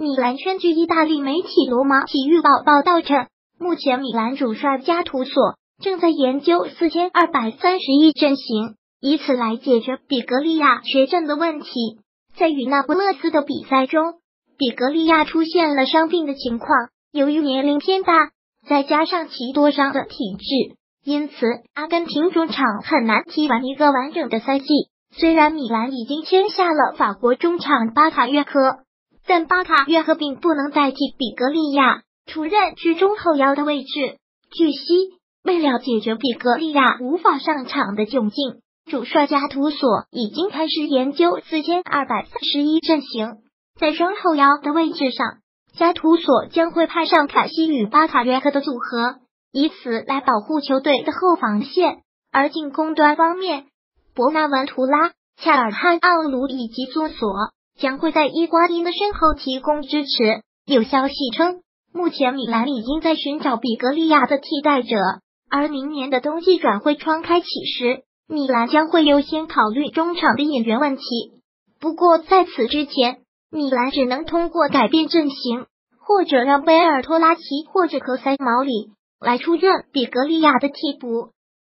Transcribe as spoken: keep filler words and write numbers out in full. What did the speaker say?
米兰圈据意大利媒体罗马体育报报道称，目前米兰主帅加图索正在研究四千二百三十一阵型，以此来解决比格利亚缺阵的问题。在与那不勒斯的比赛中，比格利亚出现了伤病的情况，由于年龄偏大，再加上其多伤的体质，因此阿根廷中场很难踢完一个完整的赛季。虽然米兰已经签下了法国中场巴卡约科，但巴卡约科并不能代替比格利亚出任居中后腰的位置。据悉，为了解决比格利亚无法上场的窘境，主帅加图索已经开始研究四千二百三十一阵型。在双后腰的位置上，加图索将会派上凯西与巴卡约科的组合，以此来保护球队的后防线。而进攻端方面，博纳文图拉、恰尔汗奥卢以及佐索将会在伊瓜因的身后提供支持。有消息称，目前米兰已经在寻找比格利亚的替代者，而明年的冬季转会窗开启时，米兰将会优先考虑中场的引援问题。不过在此之前，米兰只能通过改变阵型，或者让贝尔托拉奇或者科塞毛里来出任比格利亚的替补。